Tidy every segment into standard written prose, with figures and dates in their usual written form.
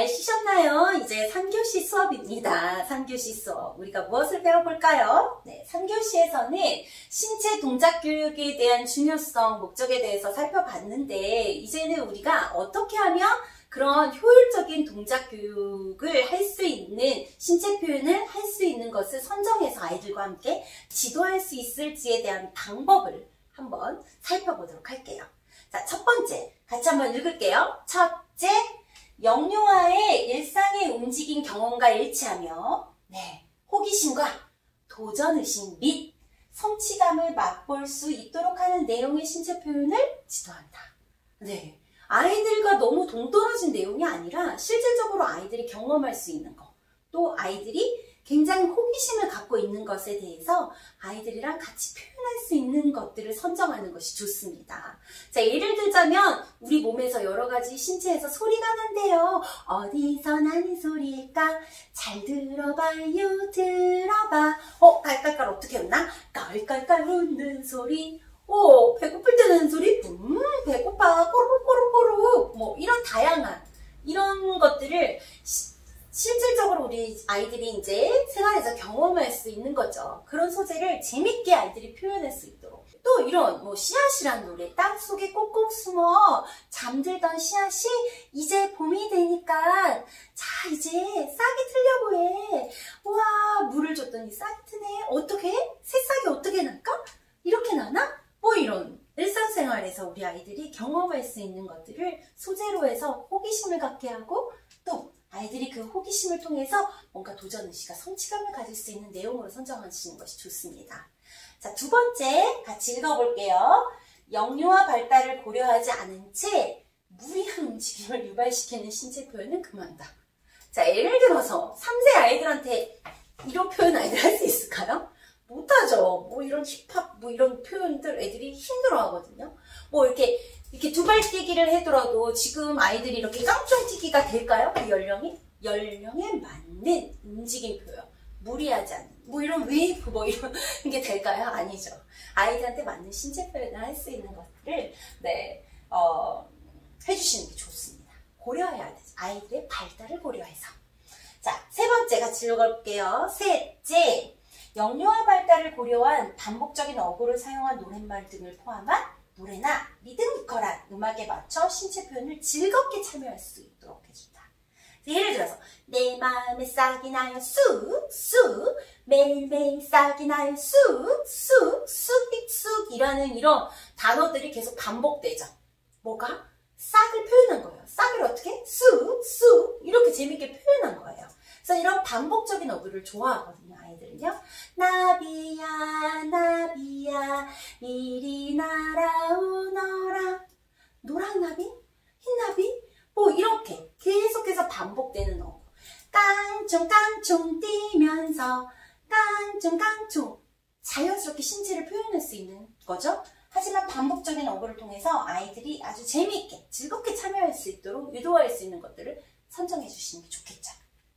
쉬셨나요? 이제 3교시 수업입니다. 3교시 수업. 우리가 무엇을 배워볼까요? 네, 3교시에서는 신체 동작 교육에 대한 중요성, 목적에 대해서 살펴봤는데, 이제는 우리가 어떻게 하면 그런 효율적인 동작 교육을 할 수 있는, 신체 표현을 할 수 있는 것을 선정해서 아이들과 함께 지도할 수 있을지에 대한 방법을 한번 살펴보도록 할게요. 자, 첫 번째, 같이 한번 읽을게요. 첫째, 영유아의 일상의 움직임 경험과 일치하며 호기심과 도전의식 및 성취감을 맛볼 수 있도록 하는 내용의 신체 표현을 지도한다. 네, 아이들과 너무 동떨어진 내용이 아니라 실질적으로 아이들이 경험할 수 있는 거, 또 아이들이 굉장히 호기심을 갖고 있는 것에 대해서 아이들이랑 같이 표현할 수 있는 것들을 선정하는 것이 좋습니다. 자, 예를 들자면 우리 몸에서 여러 가지 신체에서 소리가 난대요. 어디서 나는 소리일까? 잘 들어봐요, 들어봐. 깔깔깔 어떻게 웃나? 깔깔깔 웃는 소리. 배고플 때 나는 소리? 배고파. 꼬르륵꼬르륵. 뭐 이런 다양한 이런 것들을 실질적으로 우리 아이들이 이제 생활에서 경험할 수 있는 거죠. 그런 소재를 재밌게 아이들이 표현할 수 있도록. 또 이런 씨앗이란 노래, 땅속에 꼭꼭 숨어 잠들던 씨앗이 이제 봄이 되니까 자 이제 싹이 트려고 해. 우와, 물을 줬더니 싹이 트네. 어떻게? 새싹이 어떻게 날까? 이렇게 나나? 뭐 이런 일상생활에서 우리 아이들이 경험할 수 있는 것들을 소재로 해서 호기심을 갖게 하고, 또 아이들이 그 호기심을 통해서 뭔가 도전의식과 성취감을 가질 수 있는 내용으로 선정하시는 것이 좋습니다. 자, 두 번째 같이 읽어볼게요. 영유아 발달을 고려하지 않은 채 무리한 움직임을 유발시키는 신체 표현은 금한다. 자, 예를 들어서 3세 아이들한테 이런 표현 아이들 할 수 있을까요? 못하죠. 뭐 이런 힙합, 뭐 이런 표현들 애들이 힘들어 하거든요. 뭐 이렇게 두발 뛰기를 해더라도 지금 아이들이 이렇게 깡총 뛰기가 될까요? 그 연령이? 연령에 맞는 움직임 표현. 무리하지 않는. 뭐 이런 웨이브, 뭐 이런 게 될까요? 아니죠. 아이들한테 맞는 신체 표현을 할 수 있는 것들을, 해주시는 게 좋습니다. 고려해야 되죠. 아이들의 발달을 고려해서. 자, 세 번째 같이 읽어볼게요. 셋째. 영유아 발달을 고려한 반복적인 어구를 사용한 노랫말 등을 포함한 노래나 리드미컬한 음악에 맞춰 신체 표현을 즐겁게 참여할 수 있도록 해준다. 예를 들어서 내 마음에 싹이 나요 쑥쑥, 매일매일 싹이 나요 쑥쑥, 쑥쑥 이라는 이런 단어들이 계속 반복되죠. 뭐가? 싹을 표현한 거예요. 싹을 어떻게? 쑥쑥 이렇게 재밌게 표현한 거예요. 그래서 이런 반복적인 어구를 좋아하거든요, 아이들은요. 나비야, 나비야, 이리 날아오너라. 노란 나비? 흰 나비? 뭐 이렇게 계속해서 반복되는 어구. 깡총깡총 뛰면서 깡총깡총. 자연스럽게 신체를 표현할 수 있는 거죠. 하지만 반복적인 어구를 통해서 아이들이 아주 재미있게 즐겁게 참여할 수 있도록 유도할 수 있는 것들을 선정해 주시는 게 좋겠죠.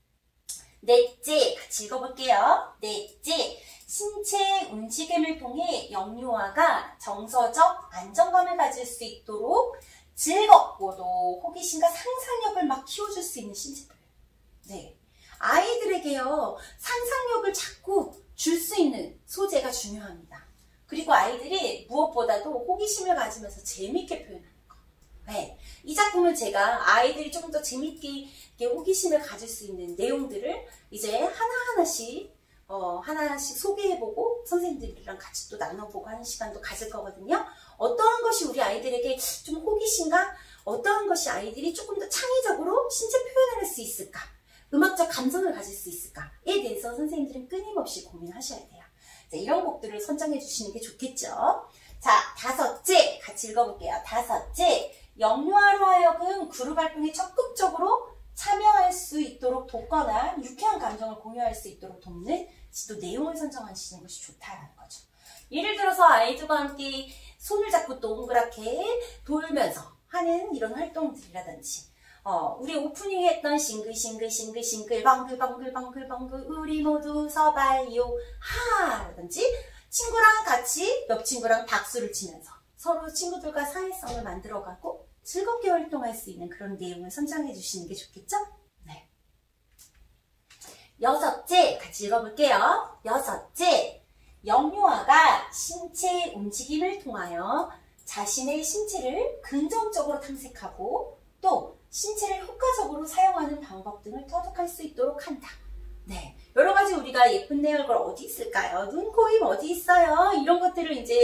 넷째, 같이 읽어볼게요. 넷째, 신체 움직임을 통해 영유아가 정서적 안정감을 가질 수 있도록 즐겁고도 호기심과 상상력을 막 키워줄 수 있는 신체 표현. 네, 아이들에게요, 상상력을 자꾸 줄 수 있는 소재가 중요합니다. 그리고 아이들이 무엇보다도 호기심을 가지면서 재미있게 표현하는 거. 네, 이 작품은 제가 아이들이 좀 더 재미있게 호기심을 가질 수 있는 내용들을 이제 하나하나씩 소개해보고 선생님들이랑 같이 또 나눠보고 하는 시간도 가질 거거든요. 어떠한 것이 우리 아이들에게 좀 호기심과 어떠한 것이 아이들이 조금 더 창의적으로 신체 표현을 할 수 있을까? 음악적 감성을 가질 수 있을까에 대해서 선생님들은 끊임없이 고민하셔야 돼요. 자, 이런 곡들을 선정해 주시는 게 좋겠죠. 자, 다섯째 같이 읽어볼게요. 다섯째, 영유아로 하여금 그룹 활동에 적극적으로 참여할 수 있도록 돕거나 유쾌한 감정을 공유할 수 있도록 돕는 지도 내용을 선정하시는 것이 좋다라는 거죠. 예를 들어서 아이들과 함께 손을 잡고 동그랗게 돌면서 하는 이런 활동들이라든지, 우리 오프닝에 했던 싱글싱글 방글방글 우리 모두 서봐요 하라든지, 친구랑 같이 옆 친구랑 박수를 치면서 서로 친구들과 사회성을 만들어가고 즐겁게 활동할 수 있는 그런 내용을 선정해 주시는 게 좋겠죠? 네. 6째 같이 읽어볼게요. 6째, 영유아가 신체 움직임을 통하여 자신의 신체를 긍정적으로 탐색하고 또 신체를 효과적으로 사용하는 방법 등을 터득할 수 있도록 한다. 네, 여러 가지 우리가 예쁜 내 얼굴 어디 있을까요? 눈, 코, 입 어디 있어요? 이런 것들을 이제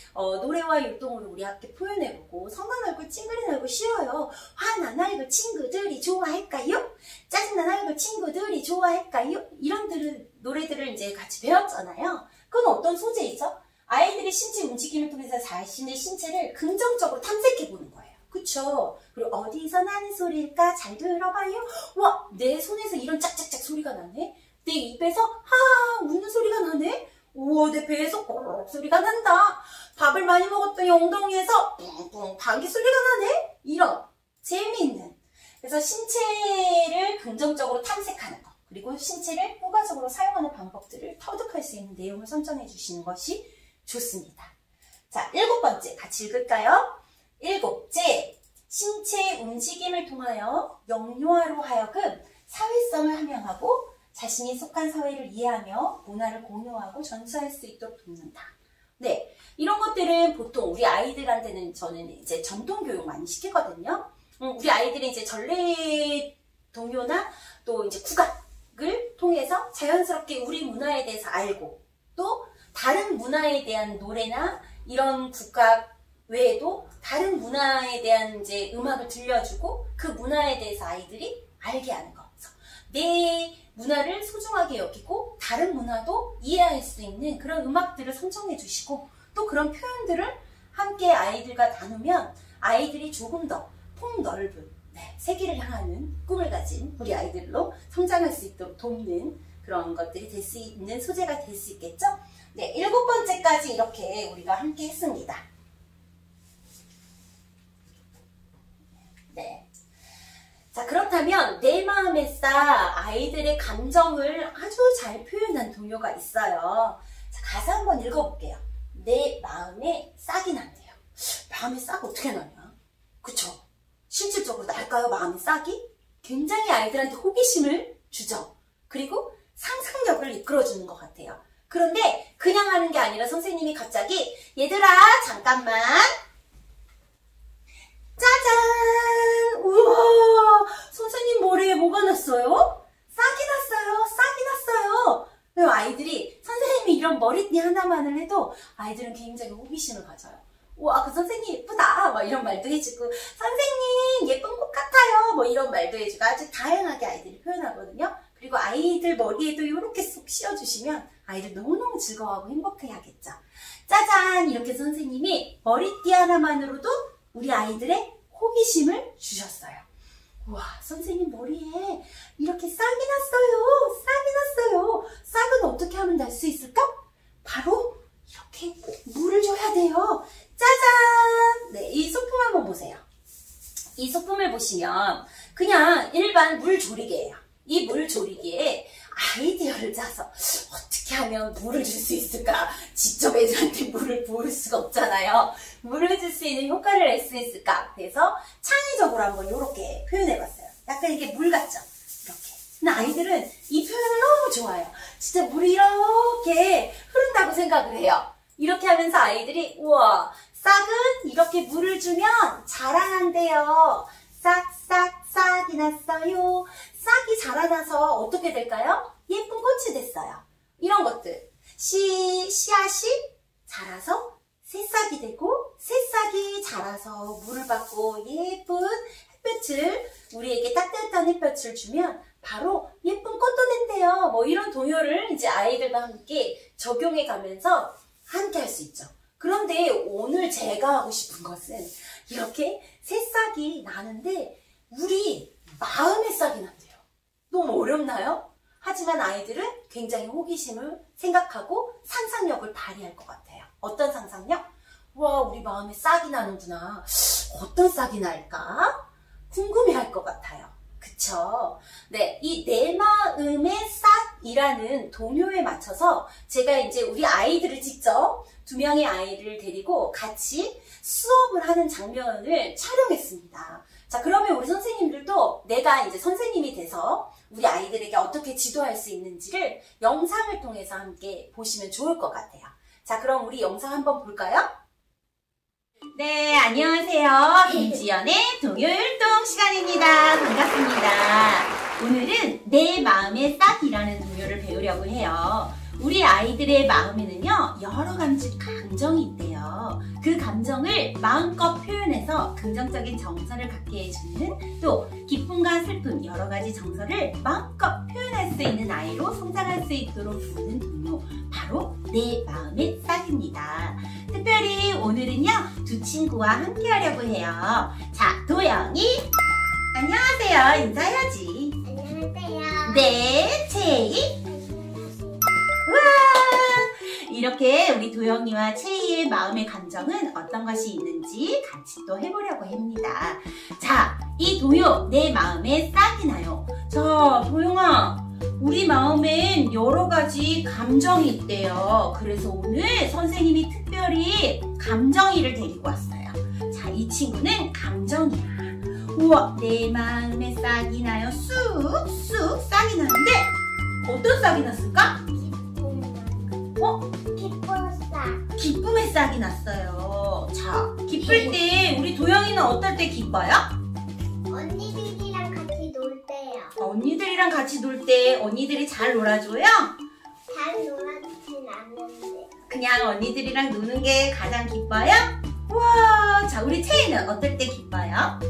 노래와 율동으로 우리 함께 표현해보고, 성난 얼굴, 찡그린 얼굴 쉬워요. 화난 얼굴 친구들이 좋아할까요? 짜증난 얼굴 친구들이 좋아할까요? 이런 노래들을 이제 같이 배웠잖아요. 그건 어떤 소재이죠? 아이들이 신체 움직임을 통해서 자신의 신체를 긍정적으로 탐색해보는 거예요. 그쵸? 그리고 어디서 나는 소리일까? 잘 들어봐요. 와, 내 손에서 이런 짝짝짝 소리가 나네? 내 입에서 하 우는 소리가 나네? 우와, 내 배에서 꼬르륵 소리가 난다. 밥을 많이 먹었더니 엉덩이에서 뿡뿡 방귀 소리가 나네? 이런 재미있는, 그래서 신체를 긍정적으로 탐색하는 것, 그리고 신체를 효과적으로 사용하는 방법들을 터득할 수 있는 내용을 선정해 주시는 것이 좋습니다. 자, 7번째 같이 읽을까요? 7째, 신체 움직임을 통하여 영유아로 하여금 사회성을 함양하고 자신이 속한 사회를 이해하며 문화를 공유하고 전수할 수 있도록 돕는다. 네, 이런 것들은 보통 우리 아이들한테는 저는 이제 전통교육 많이 시키거든요. 우리 아이들이 이제 전래 동요나 또 이제 국악을 통해서 자연스럽게 우리 문화에 대해서 알고, 또 다른 문화에 대한 노래나 이런 국악 외에도 다른 문화에 대한 이제 음악을 들려주고 그 문화에 대해서 아이들이 알게 하는 거. 그래서 내 문화를 소중하게 여기고 다른 문화도 이해할 수 있는 그런 음악들을 선정해 주시고, 또 그런 표현들을 함께 아이들과 나누면 아이들이 조금 더 폭넓은 세계를 향하는 꿈을 가진 우리 아이들로 성장할 수 있도록 돕는 그런 것들이 될 수 있는 소재가 될 수 있겠죠? 네, 7번째까지 이렇게 우리가 함께 했습니다. 네. 자, 그렇다면 내 마음에 쌓 아이들의 감정을 아주 잘 표현한 동요가 있어요. 자, 가사 한번 읽어볼게요. 내 마음에 싹이 난대요. 마음에 싹 어떻게 나냐? 그쵸? 실질적으로 날까요? 마음에 싹이? 굉장히 아이들한테 호기심을 주죠. 그리고 상상력을 이끌어주는 것 같아요. 그런데 그냥 하는 게 아니라 선생님이 갑자기 얘들아 잠깐만, 짜잔! 우와! 선생님 머리에 뭐가 났어요? 싹이 났어요. 싹이 났어요. 그럼 아이들이 선생님이 이런 머리띠 하나만을 해도 아이들은 굉장히 호기심을 가져요. 우와, 그 선생님 예쁘다. 막 이런 말도 해주고, 선생님 예쁜 꽃 같아요. 뭐 이런 말도 해주고, 아주 다양하게 아이들이 표현하거든요. 그리고 아이들 머리에도 이렇게 쏙 씌워주시면 아이들 너무너무 즐거워하고 행복해하겠죠. 짜잔! 이렇게 선생님이 머리띠 하나만으로도 우리 아이들의 호기심을 주셨어요. 와, 선생님 머리에 이렇게 싹이 났어요. 싹이 났어요. 싹은 어떻게 하면 날 수 있을까? 바로 이렇게 물을 줘야 돼요. 짜잔! 네, 이 소품 한번 보세요. 이 소품을 보시면 그냥 일반 물조리개예요. 이 물조리개에 아이디어를 짜서 어떻게 하면 물을 줄 수 있을까? 직접 애들한테 물을 부을 수가 없잖아요. 물을 줄 수 있는 효과를 낼 수 있을까? 그래서 창의적으로 한번 이렇게 표현해봤어요. 약간 이게 물 같죠? 이렇게. 근데 아이들은 이 표현을 너무 좋아해요. 진짜 물이 이렇게 흐른다고 생각을 해요. 이렇게 하면서 아이들이 우와, 싹은 이렇게 물을 주면 자라난대요. 싹싹 싹이 났어요. 싹이 자라나서 어떻게 될까요? 예쁜 꽃이 됐어요. 이런 것들. 씨앗이 자라서 새싹이 되고, 새싹이 자라서 물을 받고 예쁜 햇볕을, 우리에게 따뜻한 햇볕을 주면 바로 예쁜 꽃도 된대요. 뭐 이런 동요를 이제 아이들과 함께 적용해 가면서 함께 할 수 있죠. 그런데 오늘 제가 하고 싶은 것은 이렇게 새싹이 나는데 우리 마음의 싹이 난대요. 너무 어렵나요? 하지만 아이들은 굉장히 호기심을 생각하고 상상력을 발휘할 것 같아요. 어떤 상상력? 와, 우리 마음에 싹이 나는구나. 어떤 싹이 날까? 궁금해할 것 같아요. 그쵸? 네, 이 내 마음의 싹이라는 동요에 맞춰서 제가 이제 우리 아이들을 직접 2명의 아이를 데리고 같이 수업을 하는 장면을 촬영했습니다. 자, 그러면 우리 선생님들도 내가 이제 선생님이 돼서 우리 아이들에게 어떻게 지도할 수 있는지를 영상을 통해서 함께 보시면 좋을 것 같아요. 자, 그럼 우리 영상 한번 볼까요? 네, 안녕하세요. 김지연의 동요율동 시간입니다. 반갑습니다. 오늘은 내 마음의 싹이라는 동요를 배우려고 해요. 우리 아이들의 마음에는요, 여러 가지 감정이 있대요. 그 감정을 마음껏 표현해서 긍정적인 정서를 갖게 해주는, 또 기쁨과 슬픔, 여러 가지 정서를 마음껏 표현할 수 있는 아이로 성장할 수 있도록 도우는 동요, 바로 내 마음의 싹입니다. 특별히 오늘은요, 두 친구와 함께 하려고 해요. 자, 도영이 안녕하세요. 인사해야지. 안녕하세요. 네, 채이. 우와! 이렇게 우리 도영이와 채이의 마음의 감정은 어떤 것이 있는지 같이 또 해보려고 합니다. 자, 이 동요 내 마음에 싹이 나요. 자, 도영아, 우리 마음엔 여러 가지 감정이 있대요. 그래서 오늘 선생님이 특별히 감정이를 데리고 왔어요. 자, 이 친구는 감정이야. 우와, 내 마음에 싹이 나요. 쑥쑥 싹이 나는데 어떤 싹이 났을까? 기쁨의 싹이 났어요. 자, 기쁠 때 우리 도영이는 어떨 때 기뻐요? 언니들이랑 같이 놀 때요. 언니들이랑 같이 놀 때 언니들이 잘 놀아줘요? 잘 놀아주진 않는데. 그냥 언니들이랑 노는 게 가장 기뻐요? 우와, 자, 우리 채이는 어떨 때 기뻐요?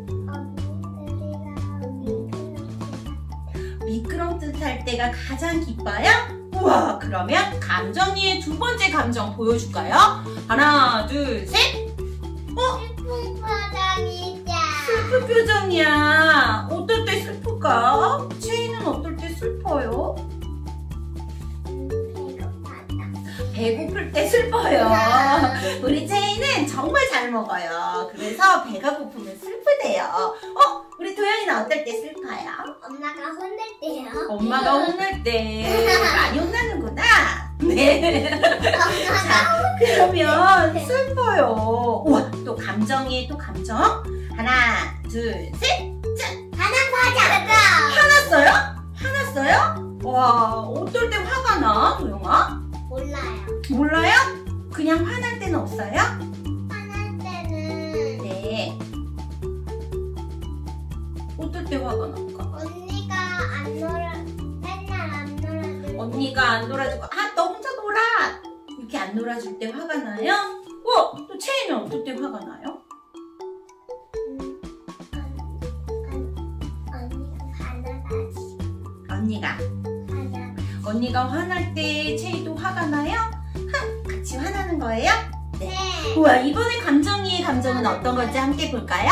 언니들이랑 미끄럼틀 때가 가장 기뻐요? 우와, 그러면 감정리의 두 번째 감정 보여줄까요? 하나, 둘, 셋! 슬픈 표정이자. 슬픈 표정이야. 어떨 때 슬플까? 채이는 어떨 때 슬퍼요? 배고파다. 배고플 때 슬퍼요. 우리 채이는 정말 잘 먹어요. 그래서 배가 고프면 슬프대요. 우리 도영이는 어떨 때 슬퍼요? 엄마가 혼낼 때요. 엄마가 혼낼 때 많이 혼나는구나. 네. 자, 그러면 슬퍼요. 우와, 또 감정이 또 감정. 하나, 둘, 셋. 짠. 화났어요? 화났어요? 와, 어떨 때 화가 나, 도영아? 몰라요. 몰라요? 그냥 화날 때는 없어요? 화날 때는 네. 어떨 때 화가 날까? 맨날 안 놀아주고. 언니가 안 놀아주고, 너 혼자 놀아! 이렇게 안 놀아줄 때 화가 나요? 또 채이는 어떨 때 화가 나요? 언니가 화날 때 채이도 화가 나요? 같이 화나는 거예요? 네. 우와, 이번에 감정이의 감정은 어떤 건지 함께 볼까요?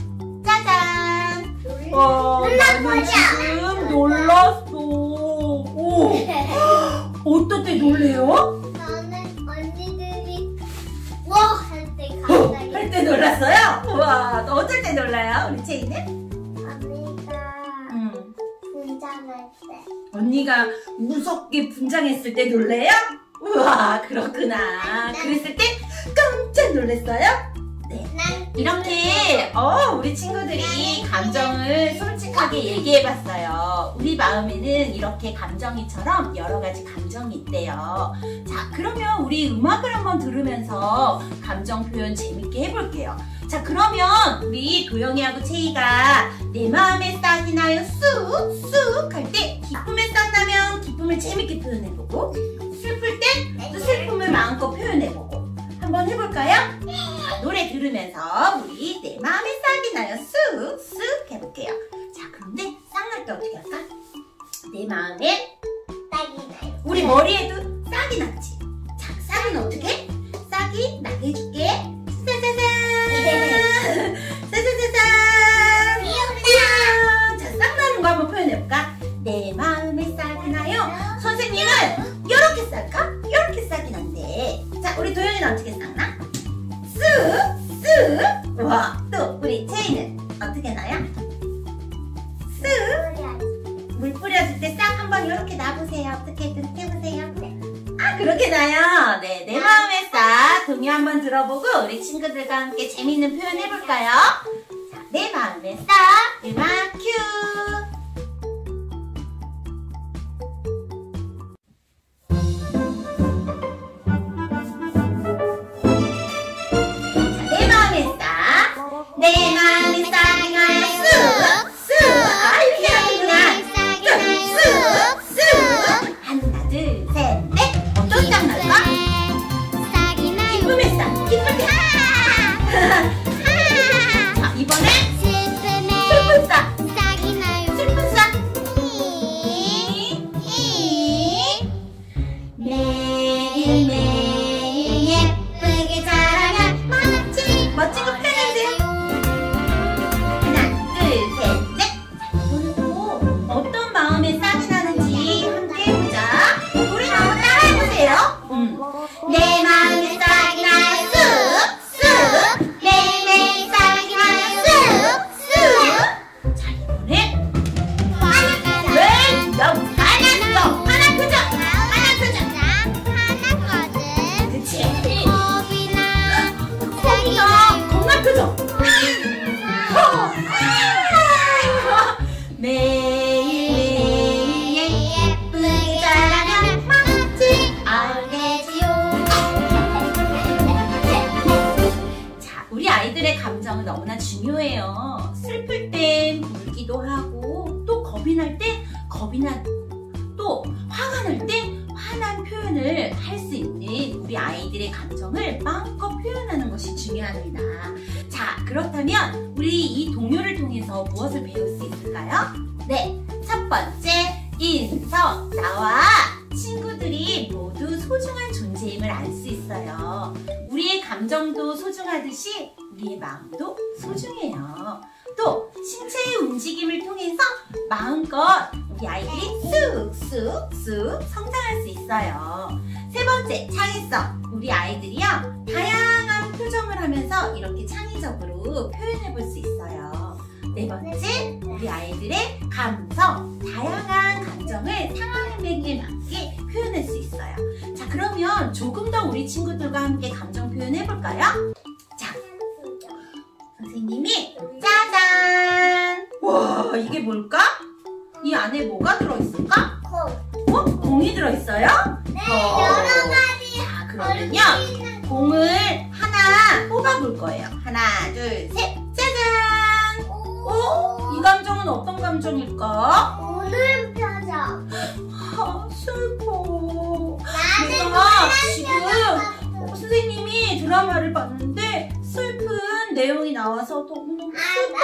짜잔! 나는 지금 놀랐어. 오. 어떨 때 놀래요? 저는 언니들이 할 때 갑자기. 할 때 놀랐어요? 우와, 또 어떨 때 놀라요? 우리 채이는? 언니가 분장할 때. 언니가 무섭게 분장했을 때 놀래요? 우와, 그렇구나. 그랬을 때 깜짝 놀랐어요? 네. 이렇게 우리 친구들이 감정을 솔직하게 얘기해봤어요. 우리 마음에는 이렇게 감정이처럼 여러 가지 감정이 있대요. 자, 그러면 우리 음악을 한번 들으면서 감정 표현 재밌게 해볼게요. 자, 그러면 우리 도영이하고 채이가 내 마음에 싹이 나요 쑥쑥 할 때 기쁨에 싹 나면 기쁨을 재밌게 표현해보고, 슬플 때 또 슬픔을 마음껏 표현해보고 한번 해볼까요? 자, 노래 들으면서 우리 내 마음에 싹이 나요 쑥쑥 해볼게요. 자, 그런데 싹 날 때 어떻게 할까? 내 마음에 싹이 나요. 우리 머리에도 싹이 났지. 자, 싹은 어떻게? 싹이 나게 해줄게. 짜자잔! 짜자자잔! 자, 싹 나는 거 한번 표현해볼까? 내 마음에 싹이 나요. 선생님은 이렇게 쌀까? 이렇게 싹이 난대. 자, 우리 도영이는 어떻게 싹 나? 쓱! 와, 또 우리 채이는 어떻게 나요? 쓱! 물 뿌려줄 때 싹 한번 이렇게 놔보세요. 어떻게든 해보세요. 그렇게 나요. 네, 내 마음의 싹 동요 한번 들어보고 우리 친구들과 함께 재밌는 표현 해볼까요? 자, 내 마음에 써 음악 큐. 내 마음에 싹이 나요 쑥쑥 이렇게 하는구나. 쑥쑥 하나 둘 셋 넷. 어떤 싹 날까? 기쁨의 싹 기쁠 때. 자 이번엔 슬픈 싹 슬픈 싹. 매일매일 예쁘게 자라면 멋진 거 표현해주세요. 하나, 둘, 셋, 넷. 오늘 또 어떤 마음에 싹이 나는지 함께 해보자. 우리 한번 따라해보세요. 내 마음에 싹이 나요 쑥쑥. 매일매일 싹이 나요 쑥쑥. 자 이번엔 왜 너무 화났어? 화난 표정. 화난 표정. 그치? 겁난 표정. 매일매일 예쁘게 자라면 멋지 알겠지요. 자, 우리 아이들의 감정은 너무나 중요해요. 슬플 땐 울기도 하고, 또 겁이 날 땐 겁이 나고, 또 화가 날 땐 화난 표현을 할 수 있는 우리 아이들의 감정을 마음껏 표현하는 것이 중요합니다. 자, 그렇다면 우리 이 동요를 통해서 무엇을 배울 수 있을까요? 네, 첫 번째, 인성, 나와 친구들이 모두 소중한 존재임을 알 수 있어요. 우리의 감정도 소중하듯이 우리의 마음도 소중해요. 또 신체의 움직임을 통해서 마음껏 우리 아이들이 쑥쑥쑥 성장할 수 있어요. 세 번째, 창의성. 우리 아이들이요 다양한 표정을 하면서 이렇게 창의적으로 표현해 볼 수 있어요. 네 번째, 우리 아이들의 감성. 다양한 감정을 상황에 맞게 표현할 수 있어요. 자, 그러면 조금 더 우리 친구들과 함께 감정 표현해 볼까요? 자, 선생님이 짜잔! 와, 이게 뭘까? 이 안에 뭐가 들어있을까? 공이 들어있어요? 네, 여러 가지. 자, 그러면요 공을 하나 뽑아볼 거예요. 하나, 둘, 셋, 짜잔! 이 감정은 어떤 감정일까? 오늘 표정. 아, 슬퍼. 나는 내가 지금 선생님이 드라마를 봤는데 슬픈 내용이 나와서 너무 슬퍼.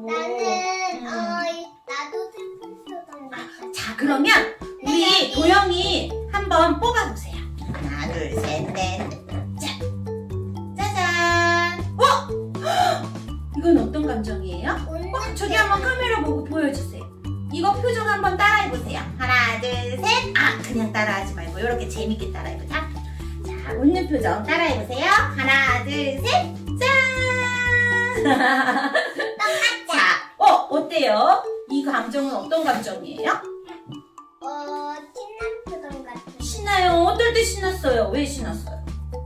나도 슬픈 표정 같아. 자, 그러면 우리 도영이 한번 뽑아보세요. 하나, 둘, 셋, 넷. 자, 짜잔. 이건 어떤 감정이에요? 저기 한번 카메라 보고 보여주세요. 이거 표정 한번 따라해보세요. 하나, 둘, 셋. 그냥 따라하지 말고 이렇게 재밌게 따라해보자. 자, 웃는 표정 따라해보세요. 하나, 둘, 셋. 짠. 자, 어때요? 이 감정은 어떤 감정이에요? 신난 표정 같아. 신나요? 어떨 때 신났어요? 왜 신났어요?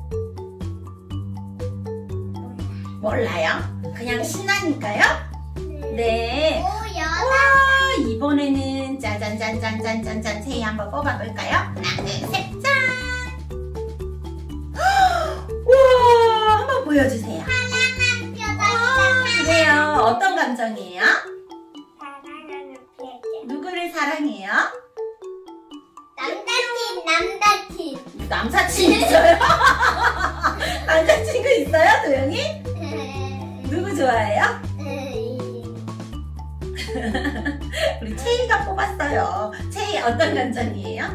몰라요? 그냥 신나니까요? 네. 오, 여자. 와, 이번에는 짜잔짠짠짠짠짠 새해 한번 뽑아볼까요? 하나, 둘, 셋, 짠! 우와, 한번 보여주세요. 사랑하는 표정. 그래요. 어떤 감정이에요? 사랑하는 표정. 누구를 사랑해요? 남자친. 남사친 있어요? 남자친구 있어요, 도영이? 누구 좋아해요? 우리 채희가 뽑았어요. 채희 어떤 감정이에요?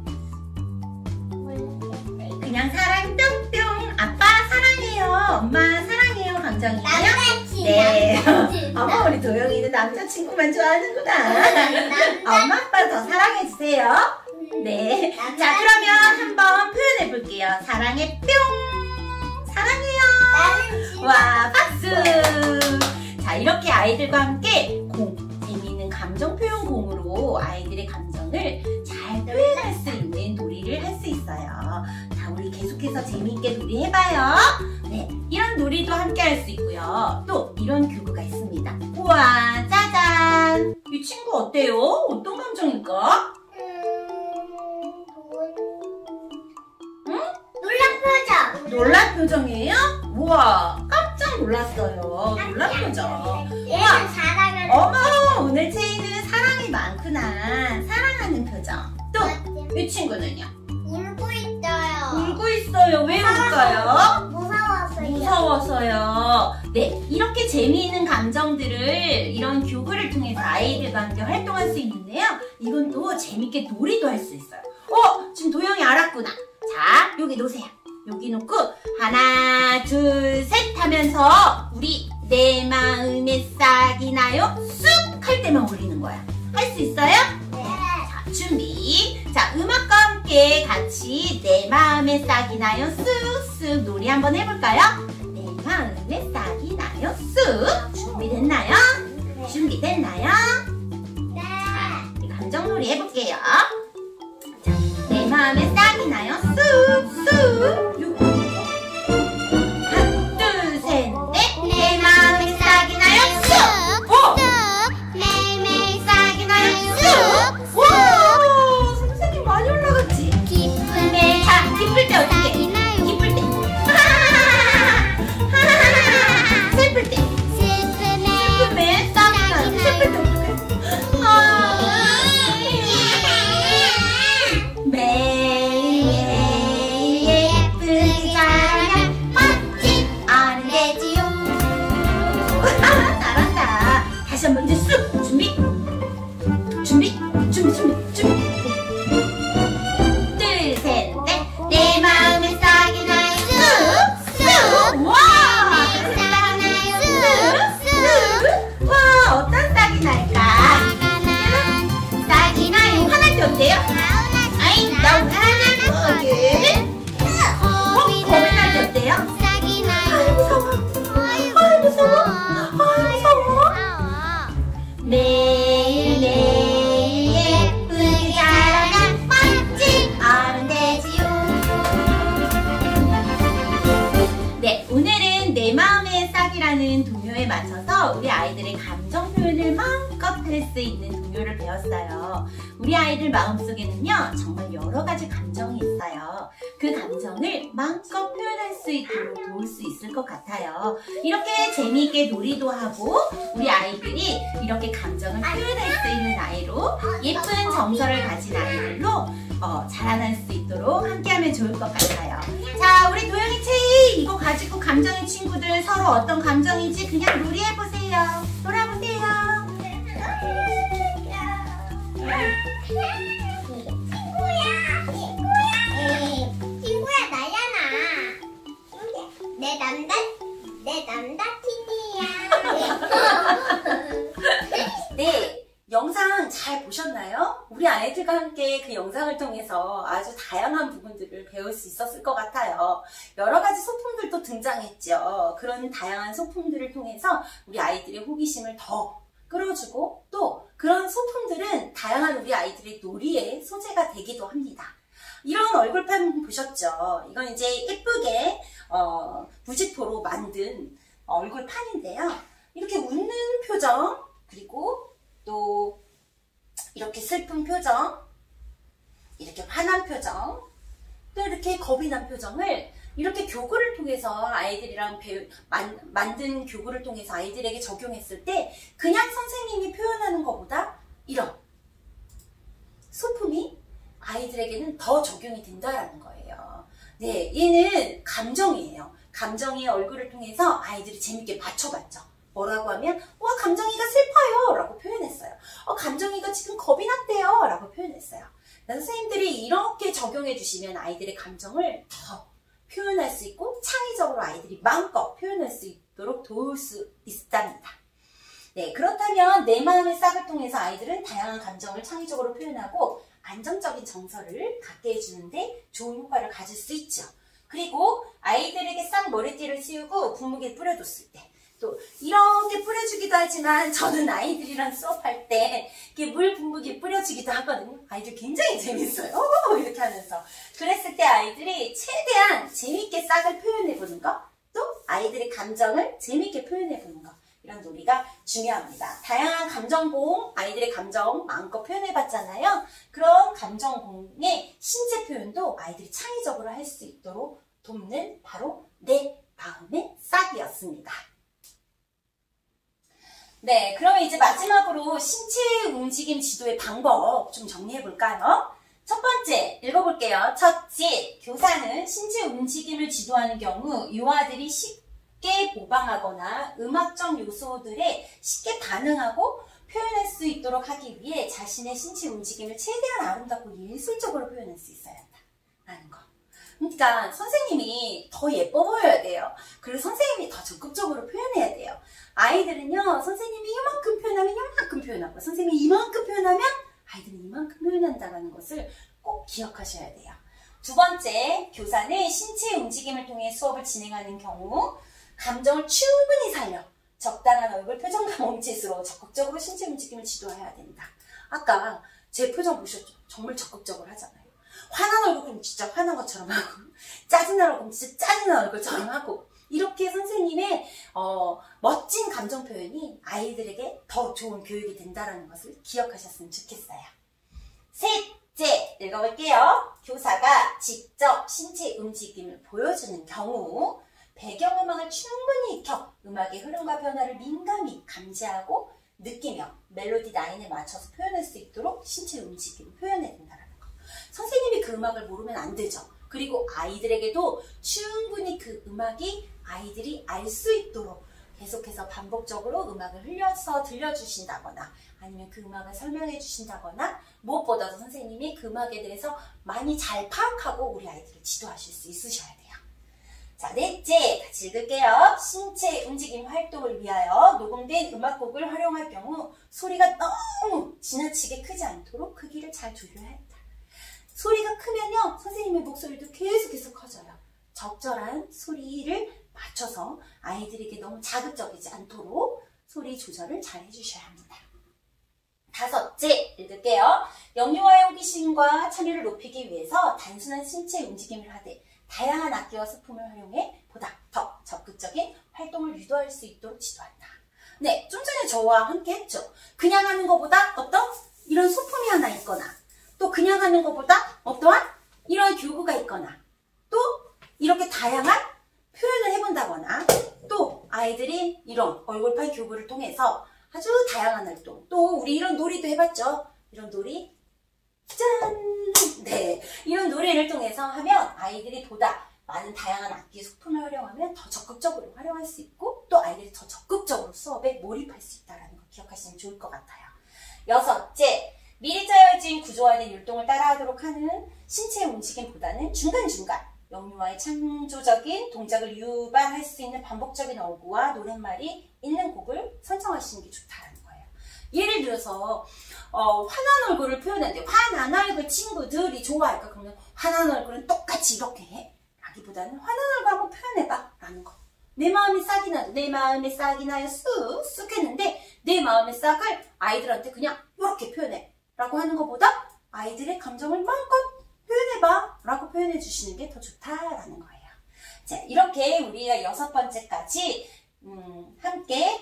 그냥 사랑 뿅뿅. 아빠 사랑해요. 엄마 사랑해요 감정이에요? 남자친. 네. 남자친. 어머, 우리 도영이는 남자친구만 좋아하는구나. 엄마 아빠 더 사랑해주세요. 네. 자, 그러면 한번 표현해 볼게요. 사랑해 뿅. 사랑해요. 와, 박수. 자, 이렇게 아이들과 함께 재미있는 감정 표현 공으로 아이들의 감정을 잘 표현할 수 있는 놀이를 할 수 있어요. 자, 우리 계속해서 재미있게 놀이 해봐요. 네, 이런 놀이도 함께 할 수 있고요. 또 이런 교구가 있습니다. 우와, 짜잔. 이 친구 어때요? 어떤 감정일까? 놀란 표정. 놀란 표정이에요? 우와, 깜짝 놀랐어요. 놀란 표정. 얘는 사랑하는 어머, 오늘 채이는 사랑이 많구나. 사랑하는 표정. 또 이 친구는요? 울고 있어요. 울고 있어요. 왜 울까요? 무서웠어요. 무서워서요. 네, 이렇게 재미있는 감정들을 이런 교구를 통해서 아이들과 함께 활동할 수 있는데요. 이건 또 재밌게 놀이도 할 수 있어요. 지금 도영이 알았구나. 자, 여기 놓으세요. 여기 놓고 하나, 둘, 셋 하면서 우리 내 마음에 싹이 나요. 쑥 할 때만 올리는 거야. 할 수 있어요? 네. 자, 준비. 자, 음악과 함께 같이 내 마음에 싹이 나요. 쑥쑥 놀이 한번 해볼까요? 내 마음에 싹이 나요. 쑥. 준비됐나요? 준비됐나요? 네. 우리 감정놀이 해볼게요. 자, 내 마음에 싹이 나요. 쑥쑥. 요거. 하나, 둘, 셋, 넷. 내 마음에 싹이 나요. 쑥. 매일매일 싹이 나요. 쑥. 와, 선생님 많이 올라갔지? 기쁨에 자, 기쁠 때 어떻게? 싹이 나요. 기쁠 때. 슬플 때. 슬픔에 싹이 나요. 슬플 때 어떡해? 매일 예쁘게 자라면 멋진 어른되지요. 잘한다. 다시 한번 이제 쑥 준비. 준비. 둘, 셋, 넷. 내 마음에 싹이 나요. 쑥. 와. 쑥. 와, 어떤 싹이 날까? 싹이 나요. 화날 때 어때요? 아이, 나 화나는 거지. 겁이 날 때 어때요? 아이, 무서워. 매일매일 예쁘게 자라면 멋진 어른 되지요. 네, 오늘은 내 마음의 싹이라는 동요에 맞춰서 우리 아이들의 감정 표현을 마음껏 할 수 있는 동요를 배웠어요. 우리 아이들 마음속에는요, 정말 여러 가지 감정이 있어요. 그 감정을 마음껏 표현할 수 있도록 도울 수 있을 것 같아요. 이렇게 재미있게 놀이도 하고 우리 아이들이 이렇게 감정을 표현할 수 있는 아이로 예쁜 정서를 가진 아이들로 자라날 수 있도록 함께하면 좋을 것 같아요. 자, 우리 도영이 채이 이거 가지고 감정의 친구들 서로 어떤 감정인지 그냥 놀이해보세요. 놀아보세요. 친구야 나잖아. 내 남자친이야. 네, 영상 잘 보셨나요? 우리 아이들과 함께 그 영상을 통해서 아주 다양한 부분들을 배울 수 있었을 것 같아요. 여러 가지 소품들도 등장했죠. 그런 다양한 소품들을 통해서 우리 아이들의 호기심을 더 끌어주고 또 그런 소품들은 다양한 우리 아이들의 놀이의 소재가 되기도 합니다. 이런 얼굴판 보셨죠? 이건 이제 예쁘게 무지포로 만든 얼굴판인데요. 이렇게 웃는 표정, 그리고 또 이렇게 슬픈 표정, 이렇게 화난 표정, 또 이렇게 겁이 난 표정을 이렇게 교구를 통해서 아이들이랑 만든 교구를 통해서 아이들에게 적용했을 때 그냥 선생님이 표현하는 것보다 이런 소품이 아이들에게는 더 적용이 된다라는 거예요. 네, 얘는 감정이에요. 감정의 얼굴을 통해서 아이들이 재밌게 맞춰봤죠. 뭐라고 하면 와, 감정이가 슬퍼요 라고 표현했어요. 감정이가 지금 겁이 났대요 라고 표현했어요. 선생님들이 이렇게 적용해 주시면 아이들의 감정을 더 표현할 수 있고 창의적으로 아이들이 마음껏 표현할 수 있도록 도울 수 있답니다. 네, 그렇다면 내 마음의 싹을 통해서 아이들은 다양한 감정을 창의적으로 표현하고 안정적인 정서를 갖게 해주는데 좋은 효과를 가질 수 있죠. 그리고 아이들에게 싹 머리띠를 씌우고 분무기를 뿌려줬을 때 또 이렇게 뿌려주기도 하지만 저는 아이들이랑 수업할 때 이렇게 물 분무기 뿌려주기도 하거든요. 아이들 굉장히 재밌어요. 이렇게 하면서. 그랬을 때 아이들이 최대한 재밌게 싹을 표현해보는 거, 또 아이들의 감정을 재밌게 표현해보는 거. 이런 놀이가 중요합니다. 다양한 감정공, 아이들의 감정 마음껏 표현해봤잖아요. 그런 감정공의 신체 표현도 아이들이 창의적으로 할 수 있도록 돕는 바로 내 마음의 싹이었습니다. 네, 그러면 이제 마지막으로 신체 움직임 지도의 방법 좀 정리해볼까요? 첫 번째, 읽어볼게요. 첫째, 교사는 신체 움직임을 지도하는 경우 유아들이 쉽게 모방하거나 음악적 요소들에 쉽게 반응하고 표현할 수 있도록 하기 위해 자신의 신체 움직임을 최대한 아름답고 예술적으로 표현할 수 있어야 한다는 거. 그러니까 선생님이 더 예뻐 보여야 돼요. 그리고 선생님이 더 적극적으로 표현해야 돼요. 아이들은요, 선생님이 이만큼 표현하면 이만큼 표현하고, 선생님이 이만큼 표현하면 아이들은 이만큼 표현한다는 것을 꼭 기억하셔야 돼요. 두 번째, 교사는 신체 움직임을 통해 수업을 진행하는 경우 감정을 충분히 살려 적당한 얼굴 표정과 몸짓으로 적극적으로 신체 움직임을 지도해야 된다. 아까 제 표정 보셨죠? 정말 적극적으로 하잖아요. 화난 얼굴 그럼 진짜 화난 것처럼 하고, 짜증난 얼굴 진짜 짜증난 얼굴처럼 하고, 이렇게 선생님의 멋진 감정 표현이 아이들에게 더 좋은 교육이 된다는 것을 기억하셨으면 좋겠어요. 셋째, 읽어볼게요. 교사가 직접 신체 움직임을 보여주는 경우 배경음악을 충분히 익혀 음악의 흐름과 변화를 민감히 감지하고 느끼며 멜로디 라인에 맞춰서 표현할 수 있도록 신체 움직임을 표현해야 된다는 거. 선생님이 그 음악을 모르면 안 되죠. 그리고 아이들에게도 충분히 그 음악이 아이들이 알 수 있도록 계속해서 반복적으로 음악을 흘려서 들려주신다거나 아니면 그 음악을 설명해 주신다거나 무엇보다도 선생님이 그 음악에 대해서 많이 잘 파악하고 우리 아이들을 지도하실 수 있으셔야 돼요. 자, 넷째, 같이 읽을게요. 신체 움직임 활동을 위하여 녹음된 음악곡을 활용할 경우 소리가 너무 지나치게 크지 않도록 크기를 잘 조절해야 한다. 소리가 크면요, 선생님의 목소리도 계속해서 커져요. 적절한 소리를 맞춰서 아이들에게 너무 자극적이지 않도록 소리 조절을 잘 해주셔야 합니다. 다섯째, 읽을게요. 영유아의 호기심과 참여를 높이기 위해서 단순한 신체 움직임을 하되 다양한 악기와 소품을 활용해 보다 더 적극적인 활동을 유도할 수 있도록 지도한다. 네, 좀 전에 저와 함께 했죠. 그냥 하는 것보다 어떤 이런 소품이 하나 있거나 또 그냥 하는 것보다 어떠한 이런 교구가 있거나 또 이렇게 다양한 표현을 해본다거나 또 아이들이 이런 얼굴판 교구를 통해서 아주 다양한 활동, 또 우리 이런 놀이도 해봤죠. 이런 놀이, 짠! 네, 이런 놀이를 통해서 하면 아이들이 보다 많은 다양한 악기 소품을 활용하면 더 적극적으로 활용할 수 있고 또 아이들이 더 적극적으로 수업에 몰입할 수 있다는 거 기억하시면 좋을 것 같아요. 여섯째, 미리 짜여진 구조화된 율동을 따라하도록 하는 신체 움직임보다는 중간중간 영유아의 창조적인 동작을 유발할 수 있는 반복적인 어구와 노랫말이 있는 곡을 선정하시는 게 좋다는 거예요. 예를 들어서 화난 얼굴을 표현하는데 화난 얼굴 친구들이 좋아할까? 그러면 화난 얼굴은 똑같이 이렇게 해? 라기보다는 화난 얼굴 한번 표현해봐 라는 거. 내 마음이 싹이 나도 내 마음에 싹이 나요 쑥 했는데 내 마음의 싹을 아이들한테 그냥 이렇게 표현해 라고 하는 것보다 아이들의 감정을 마음껏 표현해봐 라고 표현해 주시는 게 더 좋다라는 거예요. 자, 이렇게 우리가 6번째까지 함께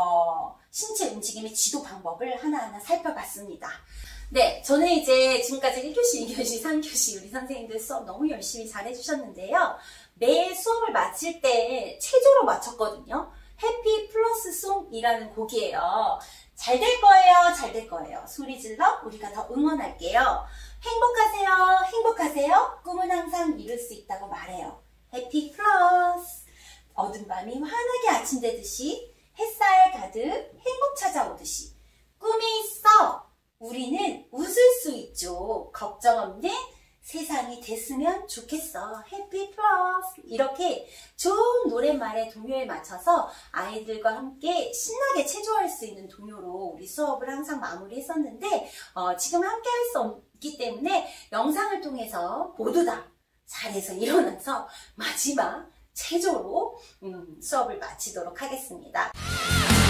신체 움직임의 지도 방법을 하나하나 살펴봤습니다. 네, 저는 이제 지금까지 1교시, 2교시, 3교시 우리 선생님들 수업 너무 열심히 잘 해주셨는데요. 매 수업을 마칠 때 체조로 마쳤거든요. 해피 플러스 송이라는 곡이에요. 잘 될 거예요, 잘 될 거예요. 소리 질러 우리가 더 응원할게요. 행복하세요, 행복하세요. 꿈은 항상 이룰 수 있다고 말해요. 해피 플러스. 어둠 밤이 환하게 아침 되듯이 햇살 가득 행복 찾아오듯이 꿈이 있어. 우리는 웃을 수 있죠. 걱정 없는 세상이 됐으면 좋겠어. 해피 플러스. 이렇게 좋은 노랫말에 동요에 맞춰서 아이들과 함께 신나게 체조할 수 있는 동요로 우리 수업을 항상 마무리했었는데 지금 함께 할 수 없기 때문에 영상을 통해서 모두 다 잘해서 일어나서 마지막 체조로 수업을 마치도록 하겠습니다.